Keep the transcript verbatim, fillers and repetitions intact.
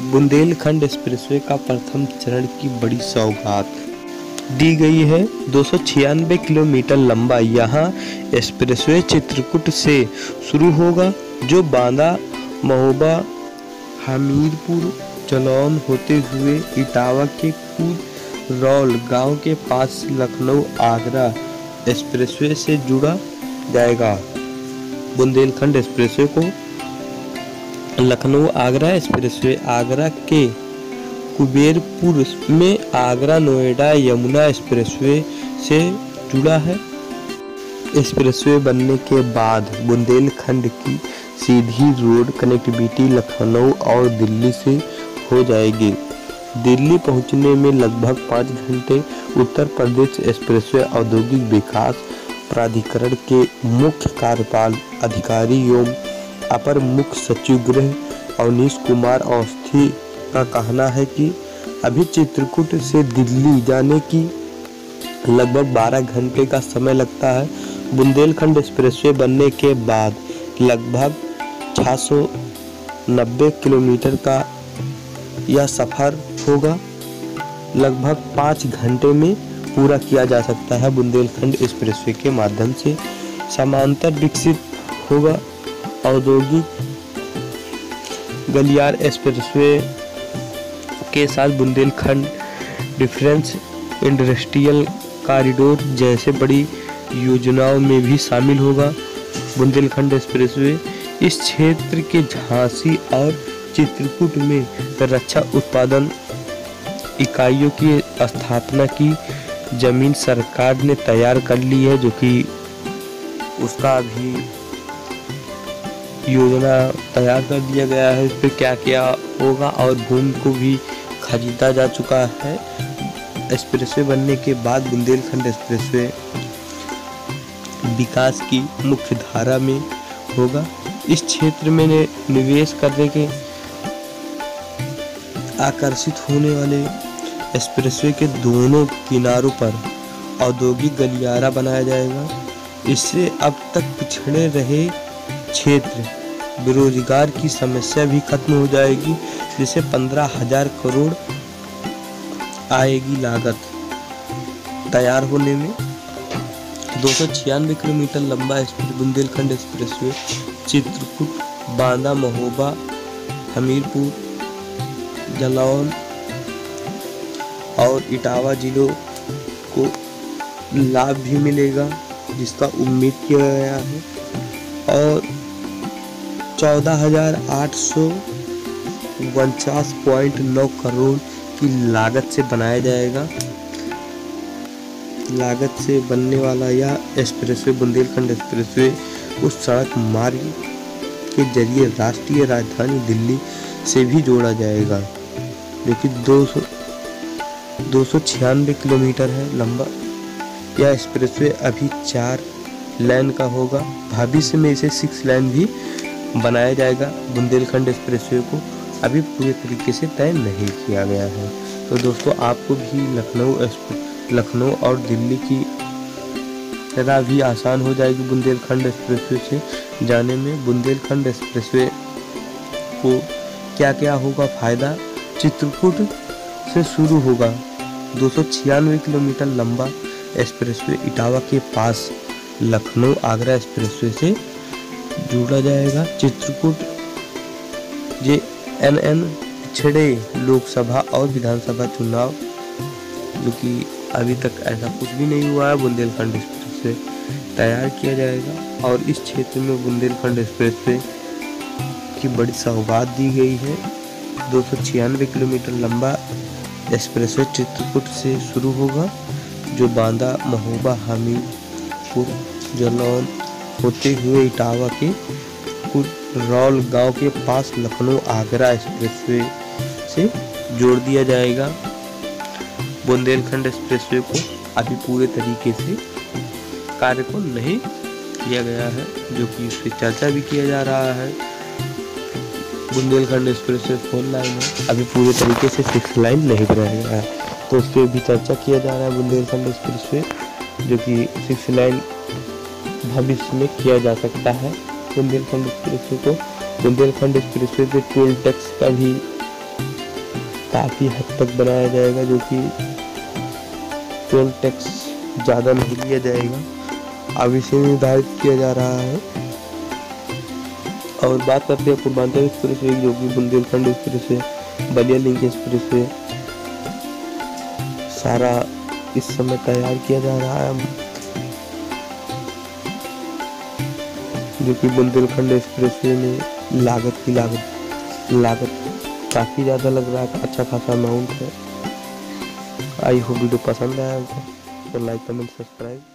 Bundelkhand expressway का प्रथम चरण की बड़ी सौगात दी गई है। दो सौ छियानवे किलोमीटर लंबा यहाँ एक्सप्रेसवे चित्रकूट से शुरू होगा, जो बांदा, महोबा, हमीरपुर, जालौन होते हुए इटावा के कुररौल गांव के पास लखनऊ आगरा एक्सप्रेसवे से जुड़ा जाएगा। बुंदेलखंड एक्सप्रेसवे को लखनऊ आगरा एक्सप्रेसवे आगरा के कुबेरपुर में आगरा नोएडा यमुना एक्सप्रेसवे से जुड़ा है। एक्सप्रेसवे बनने के बाद बुंदेलखंड की सीधी रोड कनेक्टिविटी लखनऊ और दिल्ली से हो जाएगी। दिल्ली पहुंचने में लगभग पाँच घंटे। उत्तर प्रदेश एक्सप्रेसवे औद्योगिक विकास प्राधिकरण के मुख्य कार्यपाल अधिकारी एवं अपर मुख्य सचिव गृह अवनीश कुमार अवस्थी का कहना है कि अभी चित्रकूट से दिल्ली जाने की लगभग बारह घंटे का समय लगता है। बुंदेलखंड एक्सप्रेसवे बनने के बाद लगभग छह सौ नब्बे किलोमीटर का यह सफर होगा, लगभग पाँच घंटे में पूरा किया जा सकता है। बुंदेलखंड एक्सप्रेसवे के माध्यम से समांतर विकसित होगा औद्योगिक गलियार एक्सप्रेसवे के साथ बुंदेलखंड डिफरेंस इंडस्ट्रियल कॉरिडोर जैसे बड़ी योजनाओं में भी शामिल होगा। बुंदेलखंड एक्सप्रेसवे इस क्षेत्र के झांसी और चित्रकूट में रक्षा उत्पादन इकाइयों की स्थापना की जमीन सरकार ने तैयार कर ली है, जो कि उसका भी योजना तैयार कर दिया गया है। इस पर क्या क्या होगा और भूमि को भी खरीदा जा चुका है। एक्सप्रेसवे बनने के बाद बुंदेलखंड एक्सप्रेसवे विकास की मुख्य धारा में होगा। इस क्षेत्र में निवेश करने के आकर्षित होने वाले एक्सप्रेसवे के दोनों किनारों पर औद्योगिक गलियारा बनाया जाएगा। इससे अब तक पिछड़े रहे क्षेत्र बेरोजगार की समस्या भी खत्म हो जाएगी, जिसे पंद्रह हजार करोड़ आएगी लागत तैयार होने में। दो सौ छियानवे किलोमीटर लंबा बुंदेलखंड एक्सप्रेसवे चित्रकूट, बांदा, महोबा, हमीरपुर, जालौन और इटावा जिलों को लाभ भी मिलेगा, जिसका उम्मीद किया गया है, और चौदह हजार आठ सौ उनचास पॉइंट नौ करोड़ की लागत से बनाया जाएगा। लागत से बनने वाला यह एक्सप्रेसवे बुंदेलखंड एक्सप्रेसवे उस सड़क मार्ग के जरिए राष्ट्रीय राजधानी दिल्ली से भी जोड़ा जाएगा, जो कि दो सौ दो सौ छियानवे किलोमीटर है लंबा। यह एक्सप्रेसवे अभी चार लाइन का होगा। भविष्य में इसे सिक्स लाइन भी बनाया जाएगा। बुंदेलखंड एक्सप्रेसवे को अभी पूरे तरीके से तय नहीं किया गया है। तो दोस्तों, आपको भी लखनऊ लखनऊ और दिल्ली की तरह भी आसान हो जाएगी बुंदेलखंड एक्सप्रेसवे से जाने में। बुंदेलखंड एक्सप्रेसवे को क्या क्या होगा फायदा? चित्रकूट से शुरू होगा दो सौ छियानवे किलोमीटर लंबा एक्सप्रेसवे इटावा के पास लखनऊ आगरा एक्सप्रेसवे से जुड़ा जाएगा। चित्रकूट जे एन एन पिछड़े लोकसभा और विधानसभा चुनाव, जो कि अभी तक ऐसा कुछ भी नहीं हुआ है, बुंदेलखंड एक्सप्रेसवे तैयार किया जाएगा। और इस क्षेत्र में बुंदेलखंड एक्सप्रेसवे की बड़ी सौगात दी गई है। दो सौ छियानवे किलोमीटर लंबा एक्सप्रेसवे चित्रकूट से शुरू होगा, जो बांदा, महोबा, हमीरपुर, जालौन होते हुए इटावा के कुररौल गांव के पास लखनऊ आगरा एक्सप्रेसवे से जोड़ दिया जाएगा। बुंदेलखंड एक्सप्रेसवे को अभी पूरे तरीके से कार्य को नहीं किया गया है, जो कि इस पर चर्चा भी किया जा रहा है। बुंदेलखंड एक्सप्रेसवे फोर लाइन है, अभी पूरे तरीके से सिक्स लाइन नहीं बनाया गया है, तो उस पर भी चर्चा किया जा रहा है। बुंदेलखंड एक्सप्रेसवे जो कि सिक्स लाइन भविष्य में किया जा सकता है। बुंदेलखंड एक्सप्रेसवे को बुंदेलखंड एक्सप्रेसवे पे टोल टैक्स का भी काफ़ी हद तक बनाया जाएगा, जो कि टोल टैक्स ज़्यादा नहीं लिया जाएगा, अब इसे निर्धारित किया जा रहा है। और बात करते हैं पूर्वांचल एक्सप्रेस वे, जो कि Bundelkhand expressway, Ballia link expressway, सारा इस समय तैयार किया जा रहा है, जो कि बुंदेलखंड एक्सप्रेस वे में लागत की लागत लागत काफ़ी ज़्यादा लग रहा है, अच्छा खासा अमाउंट है। आई होप वीडियो पसंद आया होगा तो लाइक कमेंट सब्सक्राइब।